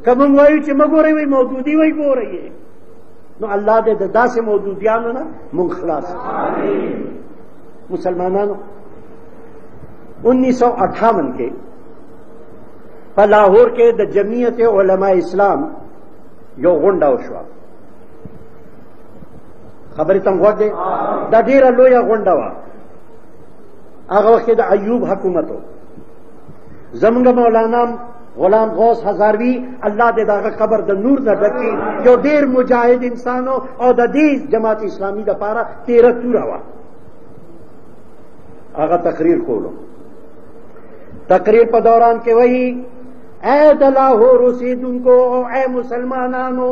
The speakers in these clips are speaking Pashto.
کم وایو چې مګورئ وای مودودی وای ګورئ نو الله دې د داسې مودودیانو نه مونږ خلاص مسلمانانو 1958 کې په لاهور کې د جمعیت علماء اسلام یو غونډه وشوه خبرې تم غوږ دی دا ډېره لویه غونډه وه هغه وخت د ایوب حکومت و زمونږ مولانا غلام غوث هزاروی الله دې دغه قبر د نور نه ډک کړي یو ډېر مجاهد انسان او د دې جماعت اسلامي دپاره تیره توره وه هغه تقریر کولو تقریر په دوران کې وایي اے د لاهور اوسېدونکو او اے مسلمانانو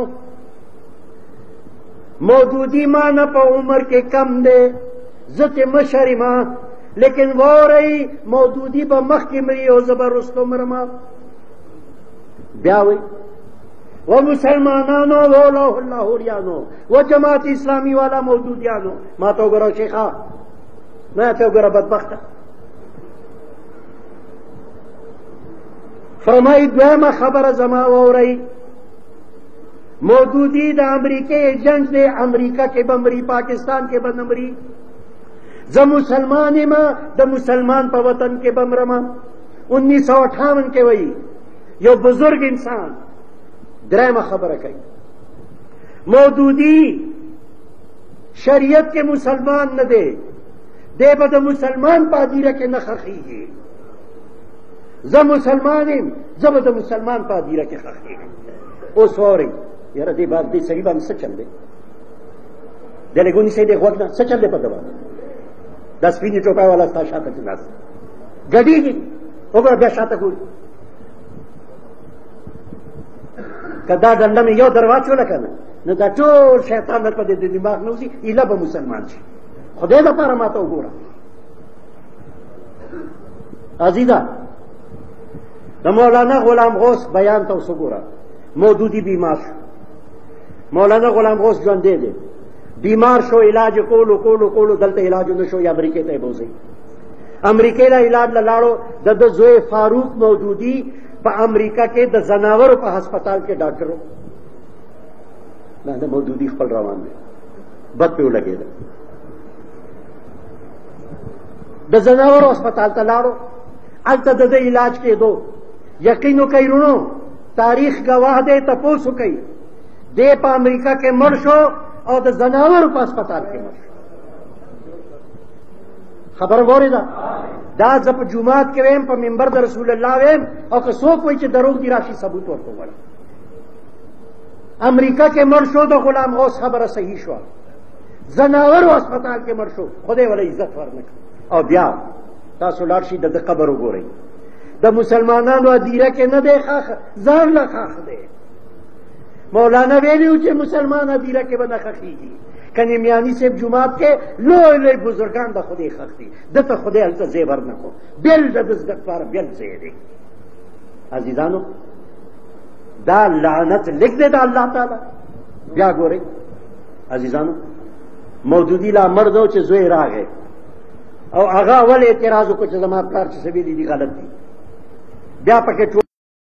مودودی ما نه په عمر کې کم دی زه ترې مشر یم لیکن وورئ مودودی به مخکې مري او زه به رستو مرمه بیا وایي و مسلمانانو و لاهوریانو و جماعت اسلامی والا مودودیانو ما ته وګوره شیخه ما ته وګوره بدبخته فرمایي دویمه خبره زما واورئ مودودی د امریکې ایجنټ دی امریکا کې به مري پاکستان کې به نه مري زه مسلمان یم د مسلمان په وطن کې به مرم 1958 کې وایي یو بزرگ انسان درېمه خبره کوي مودودی شریعت کې مسلمان نه دی دی به د مسلمان په هدیره کې نه ښخېږي زه مسلمان یم زه به د مسلمان په هدیره کې ښخېږم اوس واورئ یاره دې بعد دې سړي باندې څه چل دی دی لږ ونیسئ دې غوږ نه څه چل دی په ده باندې دا سپینې ټوپۍ والا ستا شاته کې ناست ګډېږي وګوره بیا شاته ګوري که دا ډنډه مې یو در واچوله که نه نو دا ټول شیطان در په دې د دماغ نه وځي ایله به مسلمان شي خدای دپاره ما ته وګوره عزیزه د مولانا غلام غوث بیان ته اوس وګوره مودودی بیمار شو مولانا غلام غوث ژوندی دی بیمار شو علاج کولو دلته علاج نه شو یا امریکې ته یې بوځئ امریکې له علاج له لاړو د ده زوی فاروق مودودي په امریکا کې د زناورو په هسپتال کې ډاکټر و د مودودي خپل روان دی بد پې ولګېده د زناورو هسپتال ته لاړو هلته د ده علاج کېدو یقین وکئ رونو تاریخ گواه دی تپوس وکئ دی په امریکا کې مړ شو او د زناورو په هسپتال کې مړ شو خبره واورېده دا زه په جومات کې ویم په منبر د رسول الله ویم او که څوک وایي چې دروغ دي راشي ثبوت ورته ووایي امریکا کې مړ شو د غلام غوث خبره صحیح شوه زناورو هسپتال کې مړ شو خدای وله عزت ورنکړ او بیا تاسو لاړ شئ د ده قبر وګورئ د مسلمانانو هدیره کې نه دی ښخ ځان له ښخ دی مولانا ویلي و چې مسلمان هدیره کې به نه ښخېږي کنی میانی صاحب جماعت کې لوی لوی بزرگان د خدای ښخ دي ده ته خدای هلته ځای ورنکړو بېل د ده زده لپاره بېل ځای دی عزیزانو دا لعنت لیک دی د الله تعالی بیا ګورئ عزیزانو مودودي لا مړ دی چې زوی راغی او هغه اول اعتراض وکړو چې زما پلار چې څه ویلي دي غلط دي بیا پکې